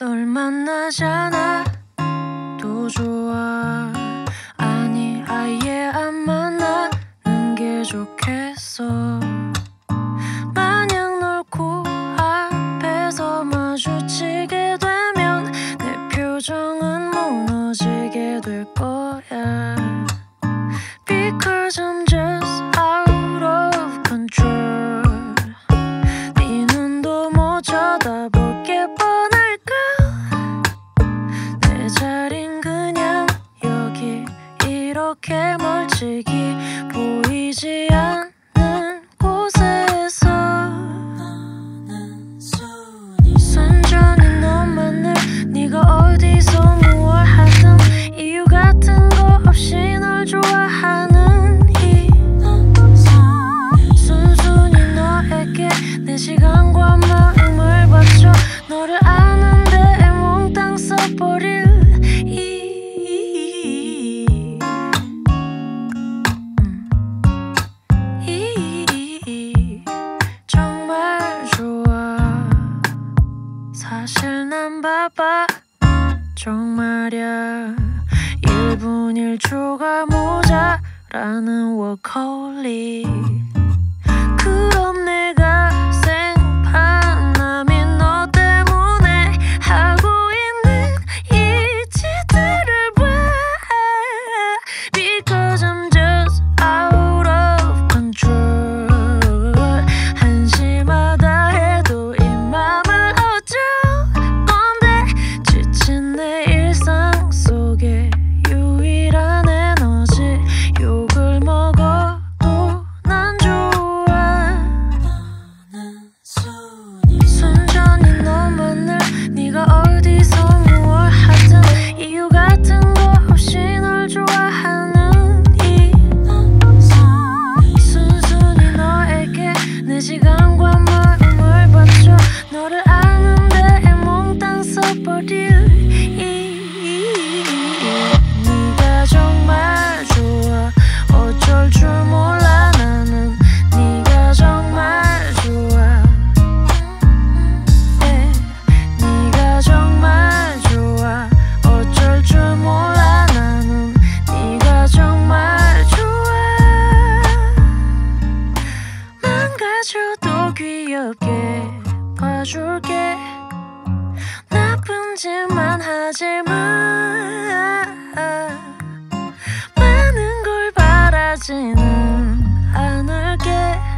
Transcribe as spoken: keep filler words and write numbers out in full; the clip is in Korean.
널 만나잖아 또 좋아. 아니 아예 안 만나는 게 좋겠어. 만약 널 코앞에서 마주치게 되면 내 표정은 무너지게 될 거야. Because I'm just out of control. 네 눈도 못 쳐다볼 게 뻔할까. 내 자린 그냥 여기 이렇게 멀찍이 보이지 않는 곳에서 순전히 너만을 네가 어디서 무얼 하든 이유 같은 거 없이 널 좋아하는 이 순순히 너에게 내 시간과 마음을 바쳐 너를 아는데 몽땅 써버릴 이, 이, 이 정말 좋아. 사실 난 바빠 정말이야. 일 분 일 초가 모자라는 워커홀릭. 그럼 내가 생판남이 너 때문에 하고 있는 이 짓들을 봐. Because I'm just out of control. 한심하다 해도 이 맘을 어쩔 건데. 지친 내 일상 속에 유일한 에너지. 욕을 먹어도 난 좋아. 순전히 너만을 네가 어디서 무얼 하든 이유 같은 거 없이 널 좋아하는 이 순순히 너에게 내 시간과 마음을 바쳐 너를 아는데 몽땅 써버릴 이 네가 정말 좋아. 어쩔 줄 몰라 나는 네가 정말 좋아. 에, 네가 정말 좋아. 어쩔 줄 몰라 나는 네가 정말 좋아. 망가져도 귀엽게 봐줄게. 나쁜 짓만 하지 마. 많은 걸 바라지는 않을게.